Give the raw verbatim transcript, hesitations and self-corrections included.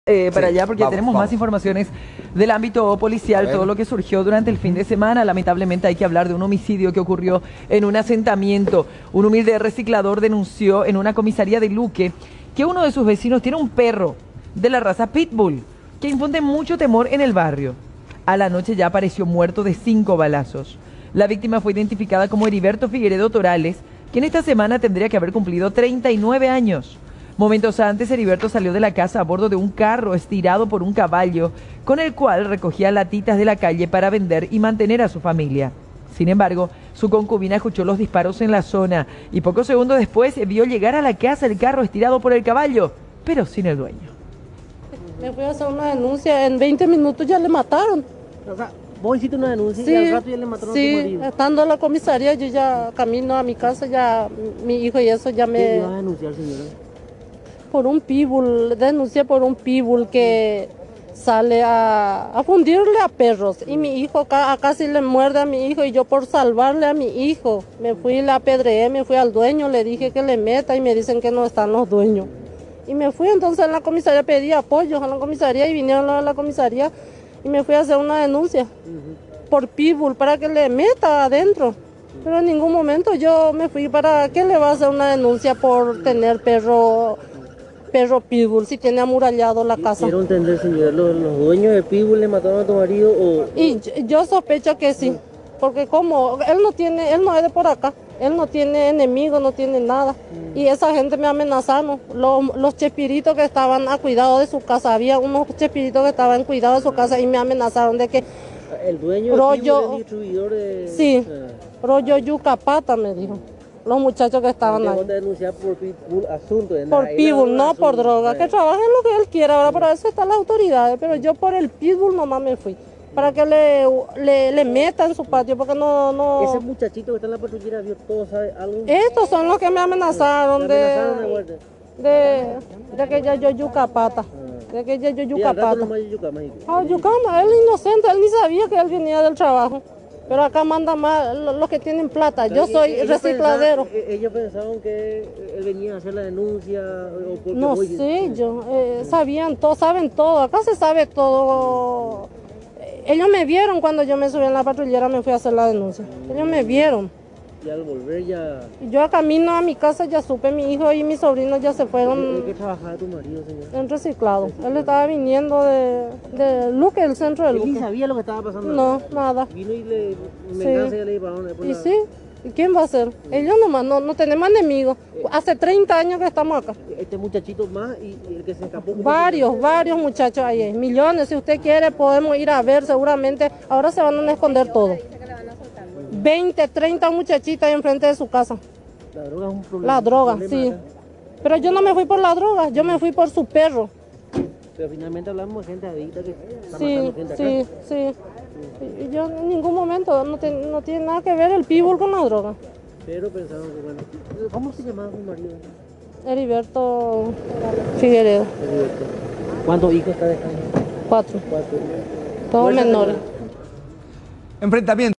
Eh, para Sí, allá porque vamos, tenemos vamos. más informaciones del ámbito policial, todo lo que surgió durante el fin de semana. Lamentablemente hay que hablar de un homicidio que ocurrió en un asentamiento. Un humilde reciclador denunció en una comisaría de Luque que uno de sus vecinos tiene un perro de la raza Pitbull que infunde mucho temor en el barrio. A la noche ya apareció muerto de cinco balazos. La víctima fue identificada como Heriberto Figueredo Torales, quien esta semana tendría que haber cumplido treinta y nueve años. Momentos antes, Heriberto salió de la casa a bordo de un carro estirado por un caballo, con el cual recogía latitas de la calle para vender y mantener a su familia. Sin embargo, su concubina escuchó los disparos en la zona y pocos segundos después vio llegar a la casa el carro estirado por el caballo, pero sin el dueño. Me fui a hacer una denuncia, en veinte minutos ya le mataron. O sea, vos hiciste una denuncia Sí, y al rato ya le mataron sí, a tu marido. estando en la comisaría yo ya camino a mi casa, ya mi hijo y eso ya ¿Qué me... iba a denunciar, señora? Por un pitbull, denuncié por un pitbull que sale a, a fundirle a perros. Y mi hijo acá, acá sí le muerde a mi hijo y yo por salvarle a mi hijo me fui, le apedreé, me fui al dueño, le dije que le meta y me dicen que no están los dueños. Y me fui entonces en la comisaría, pedí apoyo a la comisaría y vinieron a la comisaría y me fui a hacer una denuncia uh-huh. por pitbull para que le meta adentro. Pero en ningún momento yo me fui para que le va a hacer una denuncia por tener perro... perro pitbull, si tiene amurallado la casa. Quiero entender, señora, ¿los, los dueños de pitbull le mataron a tu marido o...? Y yo, yo sospecho que sí, porque como él no tiene, él no es de por acá, él no tiene enemigos, no tiene nada. Mm. Y esa gente me amenazaron, los, los chespiritos que estaban a cuidado de su casa, había unos chespiritos que estaban cuidado de su casa y me amenazaron de que... ¿El dueño rollo, de pitbull es distribuidor de...? Sí, ah. rollo yucapata me dijo. Los muchachos que estaban ahí. ¿Te denunciar por pitbull asunto? De por pitbull, no por droga. Que trabajen lo que él quiera, ahora para eso están las autoridades. Pero yo por el pitbull nomás me fui. Para que le, le, le meta en su patio, porque no, no... Ese muchachito que está en la patrullera vio todo, ¿sabe algo? Estos son los que me amenazaron, ¿Me de, amenazaron de, de, de que ya yo yucapata. De que ya yo yucapata. Ah, yucama, él es inocente, él ni sabía que él venía del trabajo. Pero acá mandan más los que tienen plata. Yo soy recicladero. Pensaban, ellos pensaban que él venía a hacer la denuncia. O porque no voy, sé, sí. yo. Eh, sabían todo, saben todo. Acá se sabe todo. Ellos me vieron cuando yo me subí en la patrullera, me fui a hacer la denuncia. Ellos me vieron. Y al volver ya... Yo a camino a mi casa ya supe, mi hijo y mis sobrinos ya se fueron. ¿En qué trabajaba tu marido, señor? En reciclado. Él estaba viniendo de, de Luque, el centro de Luque. ¿Y sabía lo que estaba pasando? No, nada. Vino y le... Me sí. y le iba a ¿Y sí? ¿Y quién va a ser? Sí. Ellos nomás, no, no tenemos enemigos. Hace treinta años que estamos acá. Este muchachito más y, y el que se escapó. Varios, se varios muchachos ahí. Millones, si usted quiere podemos ir a ver seguramente. Ahora se van a esconder todos. veinte, treinta muchachitas ahí enfrente de su casa. La droga es un problema. La droga, problema sí. acá. Pero yo no me fui por la droga, yo me fui por su perro. Pero finalmente hablamos de gente adicta que está sí, matando gente sí, acá. sí, sí. Y yo en ningún momento no, te, no tiene nada que ver el pitbull con la droga. Pero pensaron que bueno. ¿Cómo se llamaba su marido? Heriberto Figueredo. Heriberto. ¿Cuántos hijos está dejando? Cuatro. Cuatro. Todos menores. Enfrentamiento.